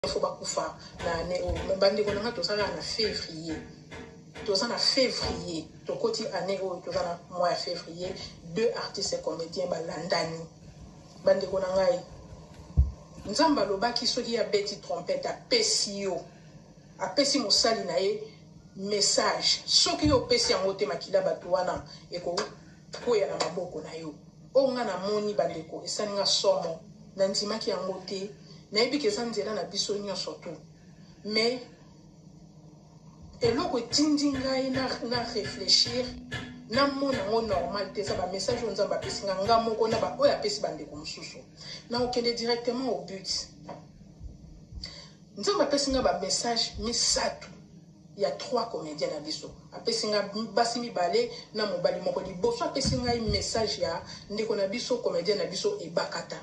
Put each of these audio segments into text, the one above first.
faut pas koufa na année o bande ko na to ça na février to ça na février to koti année o to ça na mois février 2 artistes et comédiens balandani bande ko na ngai nzamba lobaki soki ya beti trompette a pesio a pesi mosali na ye message soki yo pesi yango te makila bato wana eko koya na maboko na yo o nga na moni bandeko esani nga somo na ndimaki yango te na yebi keza nzela na biso nyonso tu mais eloko etindi ngai na réfléchir na mona ngo normal te ça ba message on nzamba pesi nga moko na ba oya pesi bandeko mosusu na okende directement au but nzamba pesi nga ba message misatu. Il y a 3 comédiens na biso apesi nga basi mibale na mobali moko liboso apesi nga message ya ndeko na biso comédien na biso ebakata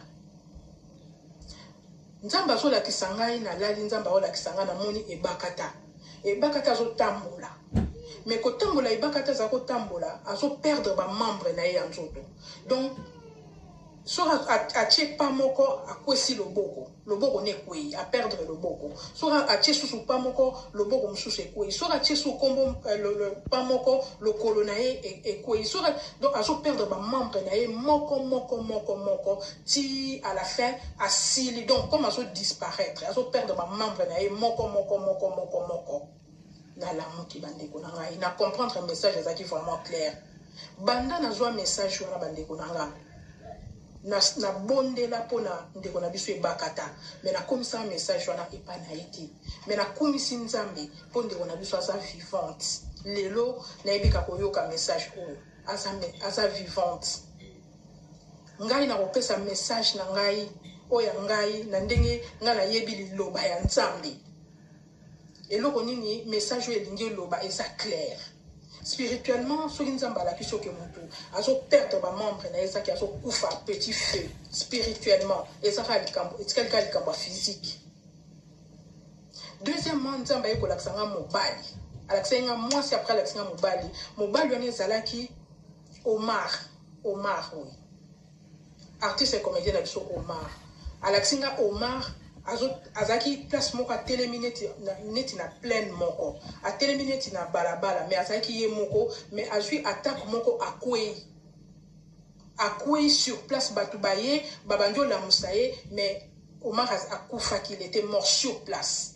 nzamba zo la kisanga na lali nzamba ola kisanga na moni ebakata zo tambola mais ko tambola ebakata za ko tambola azo perdre ba membre na ye nzoto donc so atie pas moko akwesi loboko ne kwei a perdre loboko so atie susu pas moko loboko mususu ekwei so atie su kombo le pas moko le kolonae ekwei so donc azo perdre ba membre na ye moko ti à la fin asili donc comme azo disparaître azo perdre ba membre na ye moko na la muki bandeko na ngai na comprendre message ezaki vraiment clair banda na zo message wana bandeko na ngai na bondela pona ndeko na biso ebakata mais na komisa message wana epa na iti mais na komisi nzambe po ndeko na biso aza vivante lelo na ebika koyoka message oyo aza vivante ngai na kopesa message na ngai oya ngai na ndenge ngai na yebi liloba ya nzambe eloko nini message oyo elingi eloba eza clair spirituellement soki nzamba alaki soki motu azo perdre ba membre na ezaki azo kufa petit feu spirituellement ezaka likambo etikali likambo physique deuxièmement nzamba yekolakisa nga mobali alakisa nga mwasi après alakisa nga mobali wana ezalaki Omar oui artiste et comédien na biso Omar alakisa nga Omar azaki place moko atelemi neti na plaine moko atelemi neti na balabala mais azaki ye moko mais azwi attaque moko akwei sur place batu baye babandi olamusa ye mais Omar akufaki il était mort sur place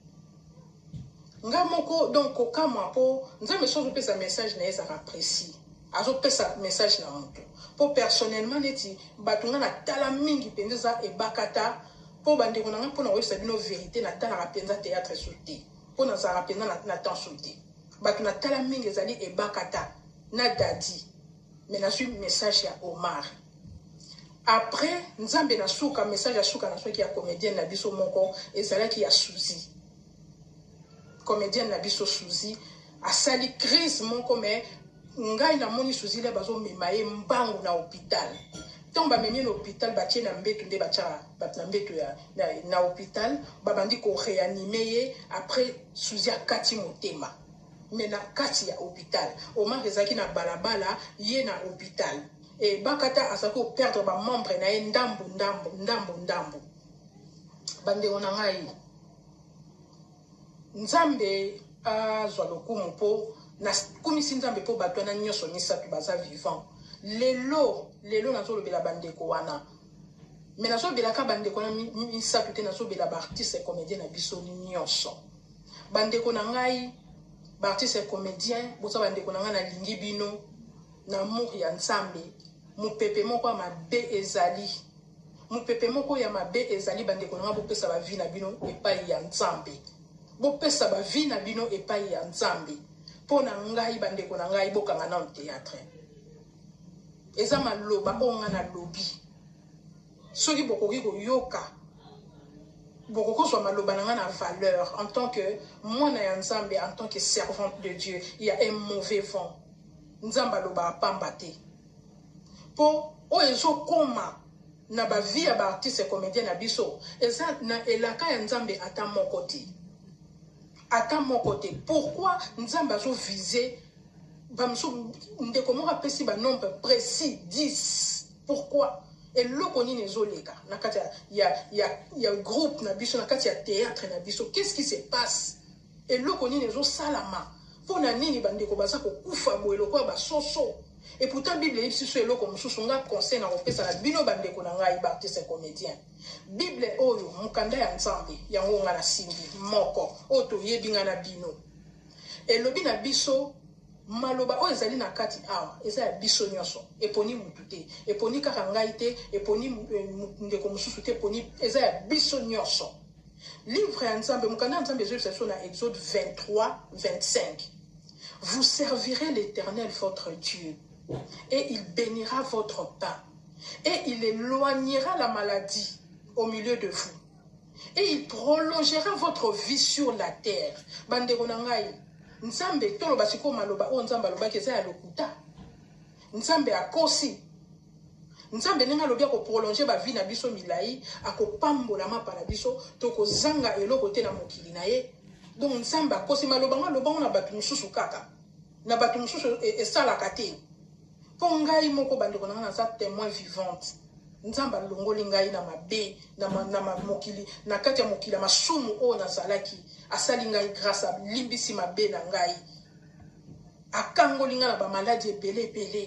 nga moko donc okamwa po nzambe soki opesa message na ye ezaka précis azopesa message na moto po personnellement neti batu nga na tala mingi mpenza eza ebakata po bandeko na nga mpona koyebisa bino vérité natalaka mpenza théâtre sauté mpo nazalaka mpenza na temps sauté bato natala mingi ezali ebakata na dadi mais nazwi message ya Omar après nzambe nasuka message ya suka nasoki ya comédienne na biso moko ezalaki ya Suzy comédienne na biso Suzy asali crise moko mais ngai namoni Suzy le bazomema ye mbangu na hôpital donc bamemi na hôpital batie na mbeto nde batia bato na mbeto na hôpital babandi ko réanimer ye après Suzy akati motema mais na kati ya hôpital Omar ezaki na balabala ye na hôpital et bakata asaki ko perdre ba membre na ye ndambo bande ona ngai nzambe azwa lokumu po na komisi nzambe po bato na nyonso misatu baza vivant lelo nazolobela bandeko wana mais nazobelaka bandeko na misatu te nazobela baartiste et comédien na biso nyonso bandeko na ngai baartiste et comédien boza bandeko na ngai nalingi bino na amour ya nzambe mopepe moko ya mabe ezali bandeko na ngai bopesa bavi na bino epai ya nzambe bopesa bavi na bino epai ya nzambe mpo na ngai bandeko na ngai bokanga na théâtre eza maloba onga na lobi soki bokoki koyoka bokokozwa maloba na nga na valeur en tant que mwana ya nzambe en tant que servante de Dieu il y a un mauvais vent nzambe aloba apamba te po oyo ezokoma na bavi ya baartiste et comédien na biso eza na elaka ya nzambe ata moko te pourquoi nzambe azovise ndeko moko apesi ba nombre précis 10 pourquoi Et l'okoni nezoleka, il y a un groupe, il y a théâtre, qu'est-ce qui se passe? Et l'okoni nezosalama. Pour nani bandeko baza ko kufa boelo ko ba soso. Et pourtant Bible dit si c'est loko mususu nga conseil na kopesa na bino bandeko na ngai baptiste comédien. Bible oyo mukanda ya nzambe yango nga na simbi moko oto yebinga na bino. Et lobi na biso maloba o ezali na kati awa eza ya biso nyonso eponi mutu te eponi kaka ngai te eponi ndeko mususu te eponi eza ya biso nyonso. Livre ya nzambe mukanda nzambe ezo na Exode 23-25. Vous servirez l'Éternel votre Dieu et il bénira votre pain et il éloignera la maladie au milieu de vous et il prolongera votre vie sur la terre. Bandeko na ngai Nzambe tolo basiko maloba o nzamba loba keza ya lokuta. Nzambe akosi. Nzambe nenga lobia ko prolonger ba vie na biso milai, akopambola mapa na biso, toko zanga eloko te na mokili na ye. Donc nzambe akosi maloba nga na batu mususu kaka. Na batu mususu esala kate. Po ngai moko bandeko na za témoin vivante. Nzamba longoli ngai na mabe na mokili na kati ya mokili masumu o na salaki asali ngai grâce à limbisi mabe na ngai akangoli nga na ba maladie ebele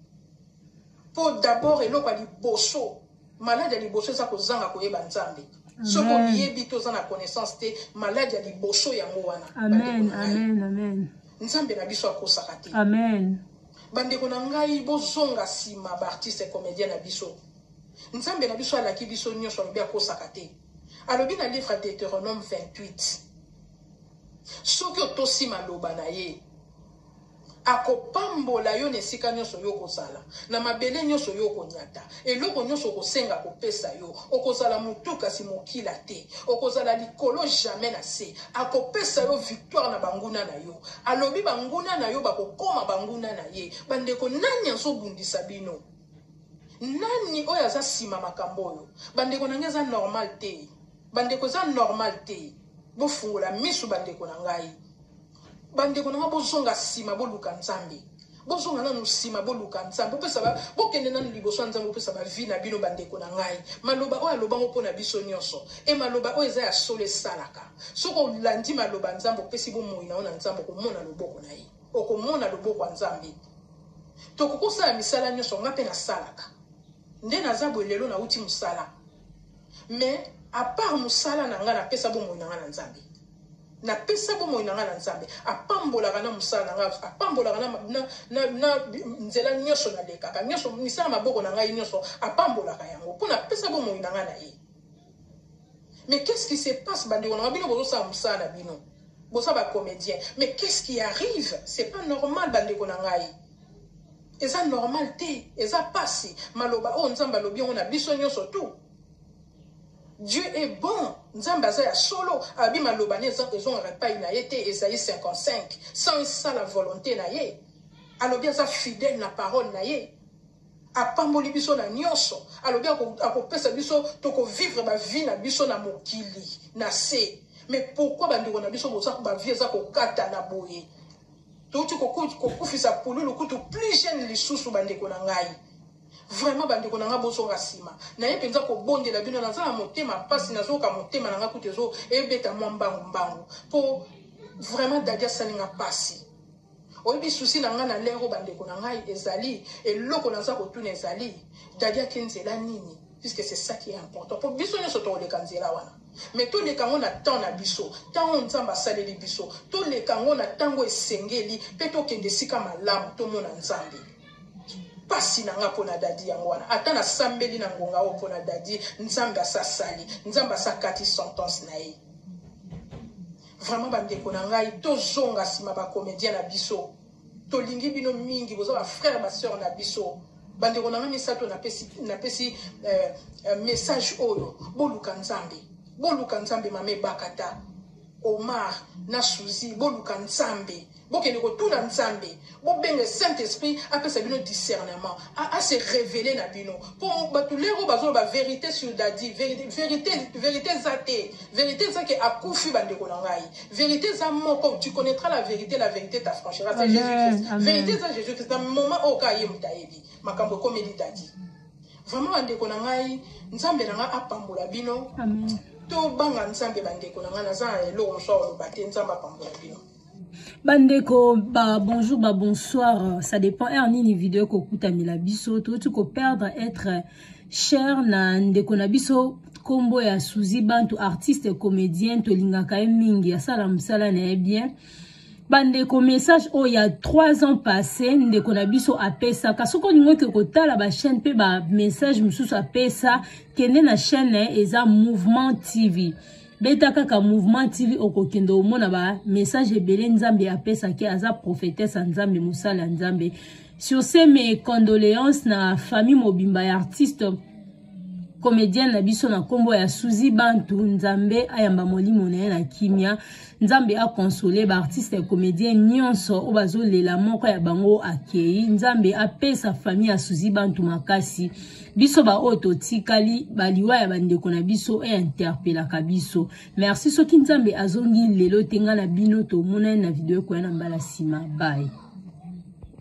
po d'abord eloko ali boso maladie ali boso za kozanga koyeba nzambe soko yebi to za na connaissance te maladie ali boso yango wana. Amen amen amen. Nzambe na biso akosaka te. Amen. Bandeko na ngai bozonga sima ba artiste comédien na biso. Nzambe na biso alaki biso nyonso alobi akosaka te. Alobi na livre de Deutéronome 28. Soki otosi maloba na ye akopambola yo nesika nyonso yo kozala na mabele nyonso yo konyata eloko nyonso kosenga kopesa yo okozala mutu kasi mokila te okozala likolo jamais na se akopesa yo victoire na banguna na yo alobi banguna na yo bakokoma banguna na ye. Bandeko nani azobundisa bino? Nani oyo aza sima makambo oyo? Bandeko na ngai eza normal te. Bandeko za normal te. Bofungola misu bandeko na ngai. Bandeko na ngai bozonga sima boluka nzambe. Bozonga nanu sima boluka nzambe. Bopesa ba bokende nanu liboso nzambe bopesa ba vie na bino bandeko na ngai. Maloba oyo aloba ngo na biso nyonso. E maloba oyo eza ya solo salaka. Soko landi maloba nzambe opesi bomoi na ona nzambe komona loboko na ye. Okomona loboko ya nzambe. Tokokosa ya misala nyonso nga pe na salaka. Nde nazabo lelo na uti musala. Mais à part musala na nga na pesa bomoi na nga na nzambe. Na pesa bomoi na nga na nzambe. Apambola kana musala na nga, apambola kana na nzela nyonso na lekaka. Nyonso misala maboko na nga nyonso apambola ka yango. Pona pesa bomoi na nga na ye. Mais qu'est-ce qui se passe bandeko na bino bozo sa musala na bino? Bozo ba comédien. Mais qu'est-ce qui arrive? C'est pas normal bandeko na ngai. Et ça normal te, et ça passe. Maloba o nzamba lobi on a biso nyonso tout. Dieu est bon. Nzamba za ya solo abi maloba ne za ezon repas na yete Esaïe 55 sans ça la volonté na ye. Alobi za fidèle na parole na ye. Apamboli biso na nyonso. Alobi akopesa biso toko vivre ba vie na biso na mokili na se. Mais pourquoi bandeko na biso boza ba vie za ko kata na boye? Touti kokufisa pululu kutu plus jeune lisusu bandeko na ngai. Vraiment bandeko na nga bozonga sima. Na ye penza ko bondela bino na zala motema pasi na zoka motema na nga kutezo ebeta mbangu. Po vraiment dadia salinga pasi. Oyebi souci na nga na lero bandeko na ngai ezali eloko na za kotuna ezali dadia kenzela nini puisque c'est ça qui est important. Pour biso nyonso to le kanzela wana. Mais tous les kango na temps na biso, tant on nzamba saleli biso, tous les kango na tango esengeli, peto kende sika malamu to mona nzambe. Pasi na nga pona dadi yango wana. Ata na sambeli na ngonga o pona dadi, nzamba sa sali, nzamba sa kati sentence na ye. Vraiment bandeko na ngai to zonga sima ba comédien na biso. To lingi bino mingi boza ba frère ba sœur na biso. Bandeko na ngai misato na pesi message oyo boluka nzambe. Boluka nzambe mame bakata Omar na Suzy boluka nzambe bokende kotuna nzambe bobenge Saint-Esprit apesa bino discernement a se révéler na bino pour batulero bazo ba vérité sur dadi vérité za ke akufi bandeko na ngai vérité za moko tu connaîtras la vérité t'affranchira c'est Jésus-Christ vérité za Jésus-Christ dans moment au ka yemutayebi makambo komeli dadi vraiment bandeko na ngai nzambe na nga apambola bino Amen. to banga nzambe bandeko na nga naza eloko mosusu oloba te nzambe apambola bino. Bandeko, bonjour, bonsoir. Ça dépend. Une vidéo ko kuta mila biso. Tu ko perdre être cher na ndeko na biso. Kombo ya Suzy Bantu, artiste comédien. To linga ka mingi. Asala musala na bien. Bandeko message oh il y a 3 ans passé. Ndeko na biso apesa. Kasoko ningo ke kota la ba chaîne pe ba message mususu apesa. Kende na chaîne eza Mouvement TV. Beta kaka Mouvement TV okokendo omona ba message ebele nzambe apesa ki aza prophétesse nzambe musala nzambe. Sur ces mes condoléances na famille mobimba ya artiste comédienne na biso na kombo ya Suzy Bantu nzambe ayamba molimo na na kimia nzambe a consoler ba artiste et comédien nyonso o bazolela moko ya bango akei nzambe apesa famille ya Suzy Bantu makasi biso ba ototikali baliwa ya bandeko na biso e interpela kabiso. Merci soki nzambe azongi lelo tenga na bino to mona na video ko na mbala sima. Bye.